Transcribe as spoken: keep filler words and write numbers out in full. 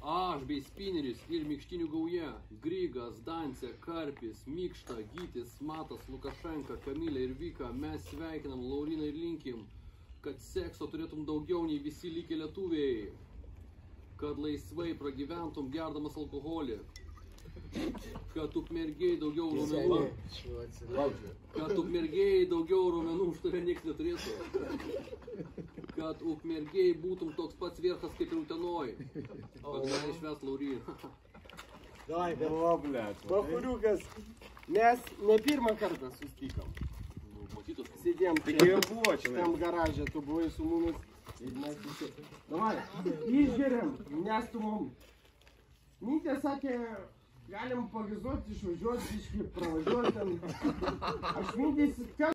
Aš bei Spineris ir Mikštinių gauja, Grigas, Dancė, Karpis, Mikšta, Gytis, Matas, Lukašenka, Kamilė ir Vika, mes sveikinam Lauriną ir linkim, kad sekso turėtum daugiau nei visi likę lietuviai, kad laisvai pragyventum gerdamas alkoholį, kad ukmergėjai daugiau raumenų, kad ukmergėjai daugiau raumenų už tave nieks neturėtų, kad ukmergėjai būtum toks pats vierchas kaip ir Utenoj. Pagaliau išves Lauriną. Davai, Bachuriukas, mes ne pirmą kartą sustikam. Sėdėjom tam garaže, tu buvai su mumis. Davai, išgeriam, nestumom. Mytė sakė, galim pagizuoti, išvažiuoti, iški pravažiuoti. Aš mintis,